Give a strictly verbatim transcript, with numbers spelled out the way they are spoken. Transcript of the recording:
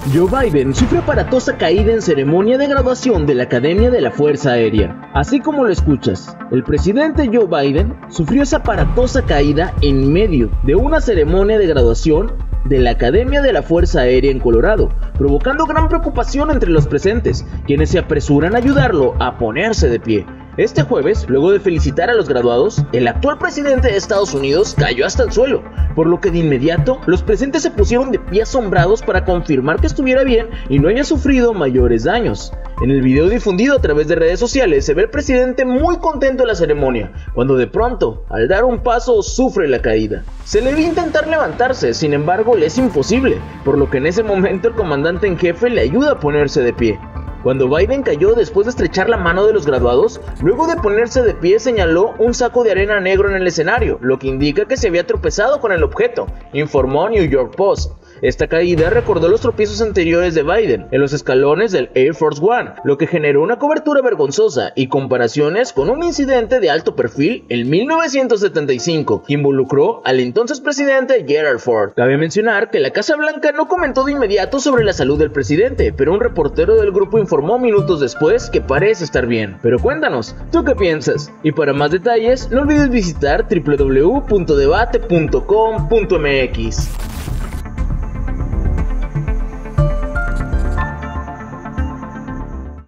Joe Biden sufre aparatosa caída en ceremonia de graduación de la Academia de la Fuerza Aérea. Así como lo escuchas, el presidente Joe Biden sufrió esa aparatosa caída en medio de una ceremonia de graduación de la Academia de la Fuerza Aérea en Colorado, provocando gran preocupación entre los presentes, quienes se apresuran a ayudarlo a ponerse de pie. Este jueves, luego de felicitar a los graduados, el actual presidente de Estados Unidos cayó hasta el suelo, por lo que de inmediato los presentes se pusieron de pie asombrados para confirmar que estuviera bien y no haya sufrido mayores daños. En el video difundido a través de redes sociales se ve al presidente muy contento en la ceremonia, cuando de pronto, al dar un paso, sufre la caída. Se le ve intentar levantarse, sin embargo le es imposible, por lo que en ese momento el comandante en jefe le ayuda a ponerse de pie. Cuando Biden cayó después de estrechar la mano de los graduados, luego de ponerse de pie señaló un saco de arena negro en el escenario, lo que indica que se había tropezado con el objeto, informó New York Post. Esta caída recordó los tropiezos anteriores de Biden en los escalones del Air Force One, lo que generó una cobertura vergonzosa y comparaciones con un incidente de alto perfil en mil novecientos setenta y cinco que involucró al entonces presidente Gerald Ford. Cabe mencionar que la Casa Blanca no comentó de inmediato sobre la salud del presidente, pero un reportero del grupo informó minutos después que parece estar bien. Pero cuéntanos, ¿tú qué piensas? Y para más detalles, no olvides visitar w w w punto debate punto com punto m x.